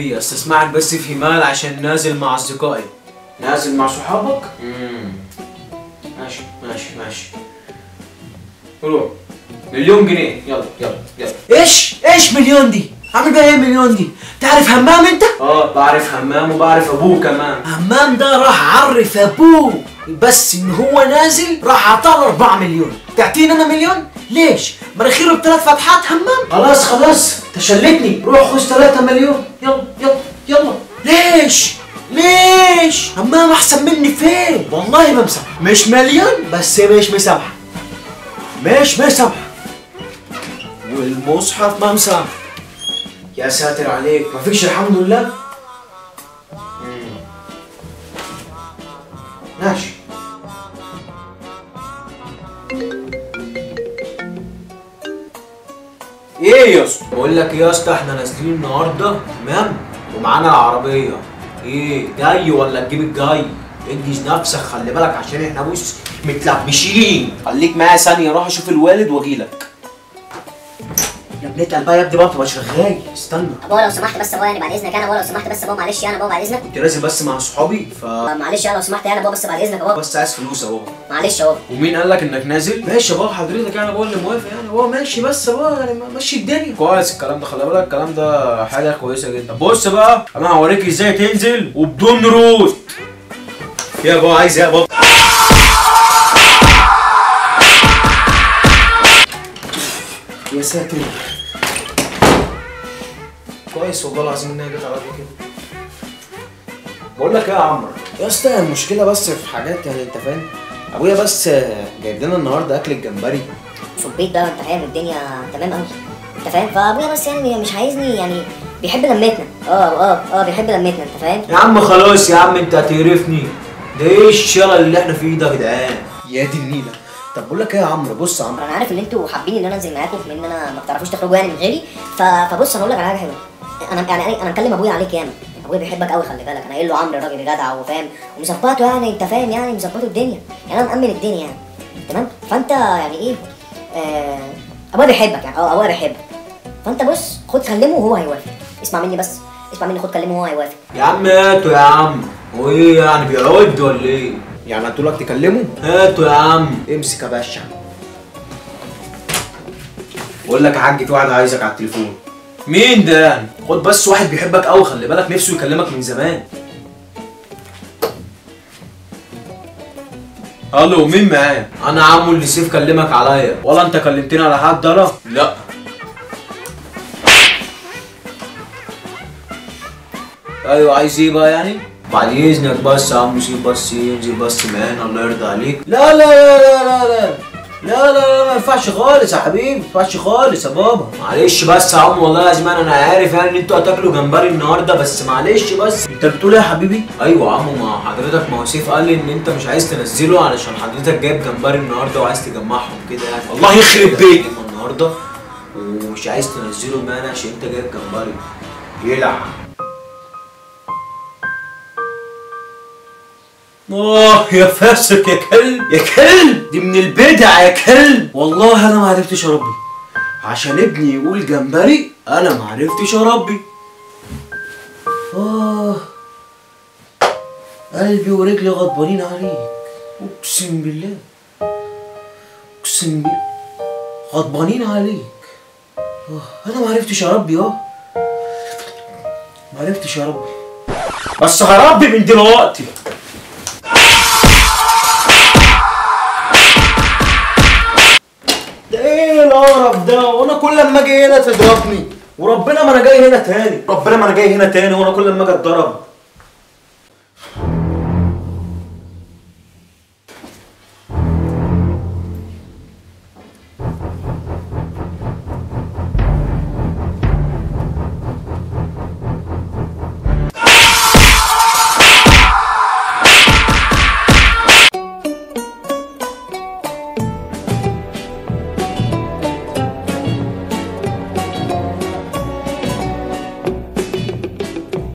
بيه استسمعك بس في مال عشان نازل مع اصدقائي. نازل مع صحابك؟ ماشي ماشي ماشي. روح. مليون جنيه. يلا يلا يلا. ايش مليون دي؟ عامل بيها ايه مليون دي؟ تعرف همام انت؟ بعرف همام وبعرف ابوه كمان. همام ده راح عرف ابوه بس ان هو نازل راح عطاله 4 مليون. تعطيني انا مليون؟ ليش؟ مناخيره ب3 فتحات همام؟ خلاص تشلتني. روح خذ 3 مليون. يلا يلا يلا. ليش؟ همام احسن مني فين؟ والله ما مسامح. مش مليون بس مش مسامح. مش مسامح. والمصحف ما مسامح. يا ساتر عليك، مفيش الحمد لله. ماشي. ايه يا اسطى؟ بقول لك يا اسطى احنا نازلين النهارده تمام ومعانا العربيه. ايه جاي ولا تجيب الجاي؟ انجز نفسك خلي بالك عشان احنا بص متلبشين. خليك معايا ثانيه اروح اشوف الوالد واجيلك. يا ابني اتقل بقى يا ابني بقى تبقى شغال. استنى بابا لو سمحت بس يا بابا يعني بعد اذنك انا بابا لو سمحت بس يا بابا معلش يعني بابا بعد اذنك. كنت نازل بس مع صحابي معلش يعني لو سمحت يعني بابا بس بعد اذنك يا بابا. بس عايز فلوس يا بابا. معلش يا بابا. ومين قال لك انك نازل؟ ماشي يا بابا حضرتك يعني بابا اللي موافق يعني بابا ماشي بس يا بابا يعني ماشي الدنيا. كويس الكلام ده خلي بالك الكلام ده حاجه كويسه جدا. بص بقى انا هوريك ازاي تنزل وبدون روت. يا بابا عايز ايه يا بابا؟ يا ساتر. كويس والله العظيم انها جت على كده. بقول لك ايه يا عمرو يا اسطى المشكله بس في حاجات يعني انت فاهم. ابويا بس جايب لنا النهارده اكل الجمبري في البيت بقى انت فاهم الدنيا تمام قوي انت فاهم. فابويا بس يعني مش عايزني يعني بيحب لمتنا. بيحب لمتنا انت فاهم. يا عم خلاص يا عم انت هتقرفني. ده ايه الشغل اللي احنا فيه ده يا جدعان؟ يا دي النيله. طب بقول لك ايه يا عمرو؟ بص يا عمرو انا عارف ان انتوا حابين ان انا انزل معاكم بما ان انا ما بتعرفوش تخرجوا يعني من غيري. فبص انا اقول لك على حاجه حلوه. انا مكلم ابويا عليك ياما. ابويا بيحبك قوي خلي بالك. انا قايل له عمرو راجل جدع وفاهم ومظبطه يعني انت فاهم يعني مظبطه الدنيا يعني انا مأمن الدنيا يعني تمام. فانت يعني ايه ابويا بيحبك يعني ابويا بيحبك. فانت بص خد كلمه وهو هيوافق. اسمع مني بس اسمع مني خد كلمه وهو هيوافق. يا عم هاتوا يا عم. هو ايه يعني بيعد ولا ايه؟ يعني هتقولك تكلمه؟ هاتوا يا عم. امسك يا باشا. بقول لك يا حاج في واحد عايزك على التليفون. مين ده يعني؟ خد بس واحد بيحبك قوي خلي بالك نفسه يكلمك من زمان. الو مين معاه؟ انا عمو اللي سيف كلمك عليا. ولا انت كلمتني على حد انا؟ لا. ايوه عايز ايه بقى يعني؟ بعد اذنك بس يا عم سيف بس ينزل بس معانا الله يرضى عليك. لا لا لا لا لا لا لا لا لا ما ينفعش خالص يا حبيبي. ما ينفعش خالص يا بابا. معلش بس يا عم والله لازم انا عارف يعني ان انتوا هتاكلوا جمبري النهارده بس معلش بس. انت بتقول ايه يا حبيبي؟ ايوه يا عم ما حضرتك ما هو سيف قال لي ان انت مش عايز تنزله علشان حضرتك جايب جمبري النهارده وعايز تجمعهم كده يعني. الله يخرب بيتك النهارده ومش عايز تنزله معانا عشان انت جايب جمبري. يلعب. يا فاسق يا كلب يا كلب. دي من البدع يا كلب. والله انا ما عرفتش اربي عشان ابني يقول جمبري. انا ما عرفتش اربي. قلبي ورجلي غضبانين عليك. اقسم بالله اقسم بالله غضبانين عليك. انا ما عرفتش اربي ما عرفتش اربي بس هربي من دلوقتي. ايه القرف ده؟ وانا كل لما اجي هنا تضربني وربنا ما انا جاي هنا تاني. ربنا ما انا جاي هنا تاني وانا كل لما اجي اتضرب.